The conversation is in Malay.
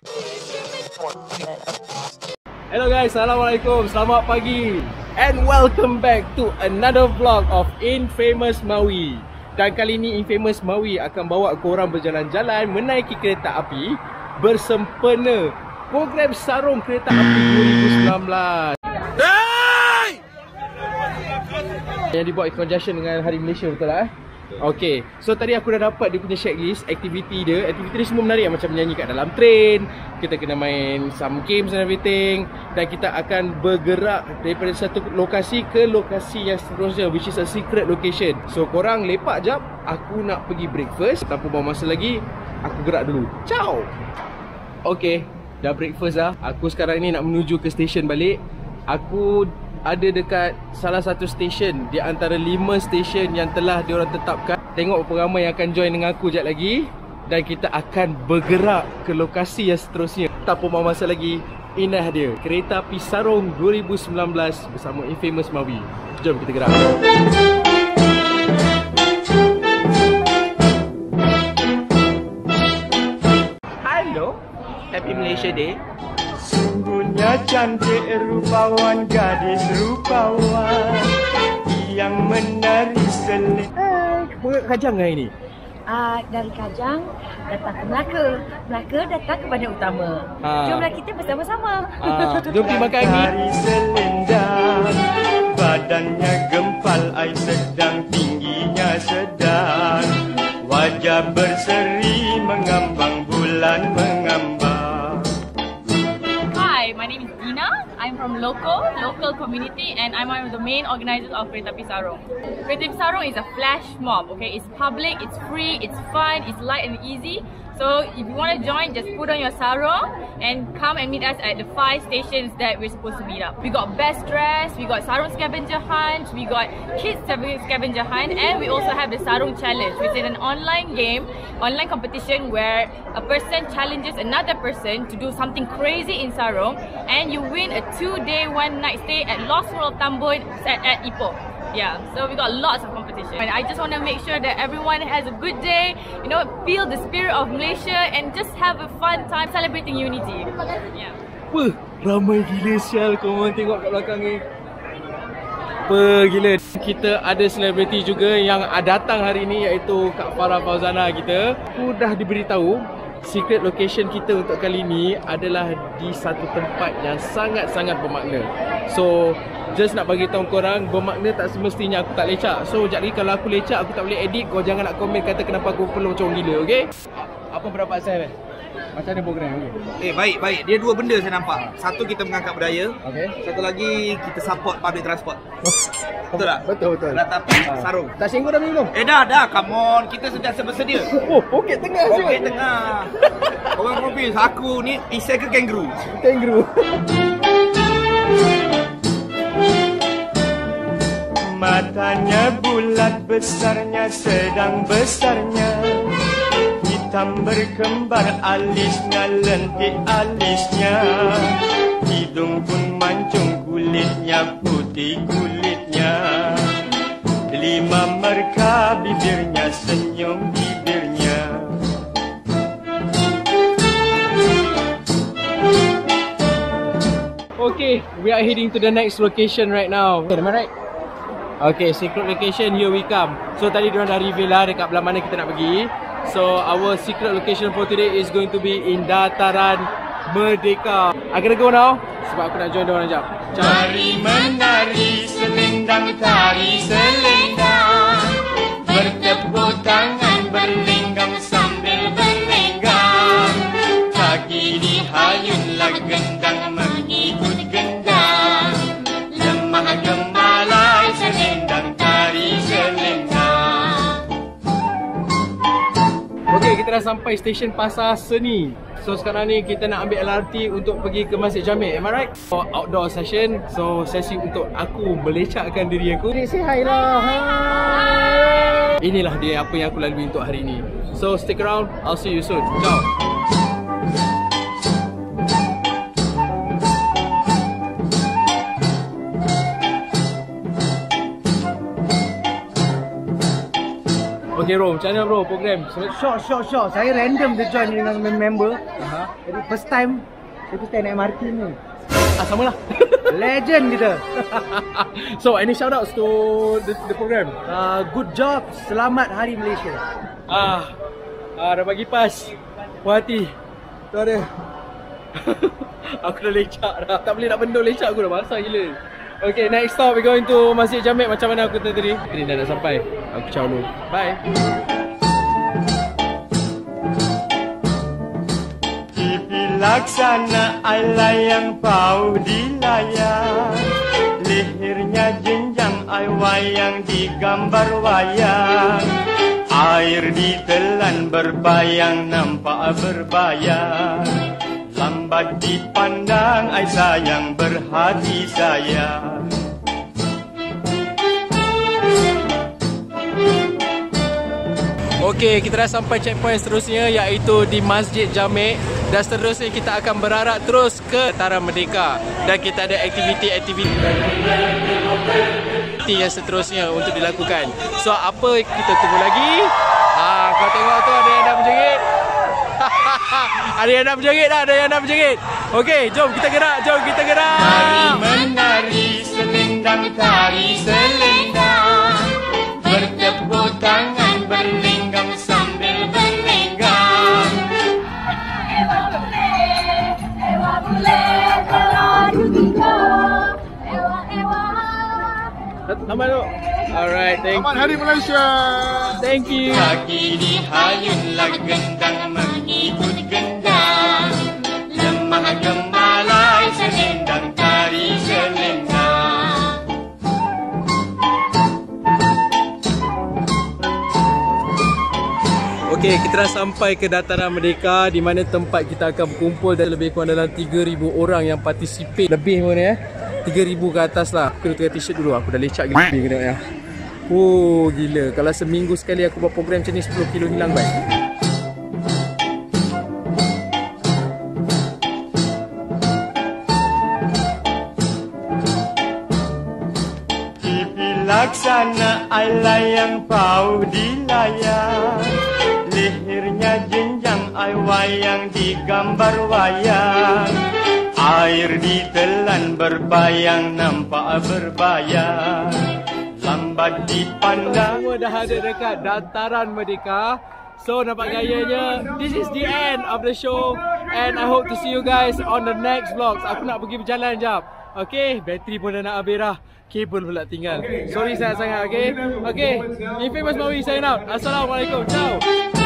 Hello guys, Assalamualaikum, selamat pagi and welcome back to another vlog of Infamous Maui. Dan kali ni Infamous Maui akan bawa korang berjalan-jalan menaiki kereta api bersempena program Sarong Kereta Api 2019 yang dibuat in conjunction dengan Hari Malaysia, betul tak? Okay, so tadi aku dah dapat dia punya checklist aktiviti dia. Aktiviti dia semua menarik, macam menyanyi kat dalam train, kita kena main some games and everything, dan kita akan bergerak daripada satu lokasi ke lokasi yang seterusnya, which is a secret location. So korang lepak jap, aku nak pergi breakfast. Tanpa buang masa lagi, aku gerak dulu. Ciao. Okay, dah breakfast dah. Aku sekarang ni nak menuju ke stesen balik. Aku ada dekat salah satu stesen di antara 5 stesen yang telah diorang tetapkan. Tengok berapa ramai yang akan join dengan aku sekejap lagi. Dan kita akan bergerak ke lokasi yang seterusnya. Tak buang masa lagi, indah dia Keretapi Sarong 2019 bersama Infamous Maui. Jom kita gerak. Hello, Happy Malaysia Day. Sungguhnya cantik rupawan gadis rupawan yang menari seling. Kajang ke ini? Dari Kajang datang ke Melaka. Melaka datang ke Bandar Utama. Jomlah kita bersama-sama. Jom pergi makan ni. Menari selendang, badannya gempal, air sedang, tingginya sedang, wajah berseri mengambang, bulan mengambang. Hi, my name is Dina. I'm from local community, and I'm one of the main organizers of Keretapi Sarong. Keretapi Sarong is a flash mob, okay? It's public, it's free, it's fun, it's light and easy. So if you want to join, just put on your sarong and come and meet us at the 5 stations that we're supposed to meet up. We got best dress, we got sarong scavenger hunt, we got kids scavenger hunt, and we also have the sarong challenge, which is an online game, online competition where a person challenges another person to do something crazy in sarong, and you win a 2-day 1-night stay at Lost World Tambun at Ipoh. Yeah, so we got lots of competition. And I just want to make sure that everyone has a good day, you know, feel the spirit of Malaysia and just have a fun time celebrating unity. Yeah. Wah, ramai gila sial, korang tengok kat belakang ni. Apa gila. Kita ada selebriti juga yang datang hari ni, iaitu Kak Farah Fauzana kita. Aku dah diberitahu secret location kita untuk kali ni adalah di satu tempat yang sangat-sangat bermakna. So, just nak bagi tahu korang, bermakna tak semestinya aku tak lecak. So, sekejap lagi kalau aku lecak, aku tak boleh edit. Kau jangan nak komen kata kenapa aku pelocong gila, okay? Apa pendapat saya? Macam mana program? Okay? Baik. Dia dua benda saya nampak. Satu, kita mengangkat budaya. Okay. Satu lagi, kita support public transport. Betul tak? Betul. Keretapi Sarong. Tak singgah dah minum? Dah. Come on. Kita sudah bersedia. Oh, poket tengah je. Poket tengah. Orang confuse. Aku ni isai ke kangaroo? Kangaroo. Matanya bulat besarnya, sedang besarnya, hitam berkembar alisnya, lentik alisnya, hidung pun mancung, kulitnya putih kulitnya, 5 merka bibirnya, senyum bibirnya. Okay, we are heading to the next location right now. Am I right? Okay, secret location, here we come. So tadi diorang dah reveal lah dekat belah mana kita nak pergi. So our secret location for today is going to be in Dataran Merdeka. I gotta go now sebab aku nak join diorang sekejap. Tari menari selendang, tari selendang, bertepuk tangan berlenggang sambil berlenggang, kaki dihayunlah gendang mengikut gendang, lemah gemalai selendang, tari selendang. Okay, kita dah sampai stesen Pasar Seni. So sekarang ni kita nak ambil LRT untuk pergi ke Masjid Jamil. Am I right? For outdoor session. So sesi untuk aku melecakkan diri aku. Say hi lah. Hi. Inilah dia apa yang aku lalui untuk hari ini. So stick around. I'll see you soon. Ciao. Okay bro, macam mana bro program? Shock. Saya random dia join dengan member. Jadi first time naik MRT ni. Sama lah. Legend kita. So any shoutouts to the program? Good job. Selamat Hari Malaysia. Dah bagi pas. Puas hati. Tu ada. Aku dah lecak dah. Tak boleh nak bendung lecak aku dah. Basah gila. Okay, next stop we going to Masjid Jamek macam mana aku tadi. Ini dah nak sampai. Aku ciao dulu. Bye. Laksana ai yang pau di layar, lehernya jenjang ai wayang digambar wayang, air ditelan berbayang nampak berbayang, lambat dipandang ai sayang berhati sayang. Okey, kita dah sampai checkpoint seterusnya iaitu di Masjid Jamek. Dan seterusnya kita akan berarak terus ke Dataran Merdeka. Dan kita ada aktiviti-aktiviti yang seterusnya untuk dilakukan. So apa kita tunggu lagi? Kau tengok tu ada yang dah berjerit. Ada yang dah berjerit dah, ada yang dah berjerit. Okey, jom kita gerak, Mari menari selendang tari selendang, bertepuk tangan berlinggang sambil berlenggang. Aman tu. Alright, thank you. Selamat Hari Malaysia. Thank you. Kaki dihayunlah gendang mengikut gendang, lemah gemalai selendang tari selendang. Okey, kita dah sampai ke Dataran Merdeka di mana tempat kita akan berkumpul dan lebih kurang dalam 3,000 orang yang participate. Lebih pun ya. 3,000 ke atas lah. Aku tukar t-shirt dulu. Aku dah lecak gila kena ya. Oh gila. Kalau seminggu sekali aku buat program macam ni 10 kilo hilang baik. TV laksana ai yang pau di layar, lehernya jenjang ai wayang digambar wayang, air ditelan berbayang nampak berbayang, lambat dipandang. Semua dah ada dekat Dataran Merdeka. So nampak gayanya. This is the end of the show and I hope to see you guys on the next vlogs. Aku nak pergi berjalan jap. Okay, bateri pun dah nak habis dah. Kabel pula tinggal. Sorry sangat-sangat, okay? Okay, Infamous Maui sign out. Assalamualaikum. Ciao.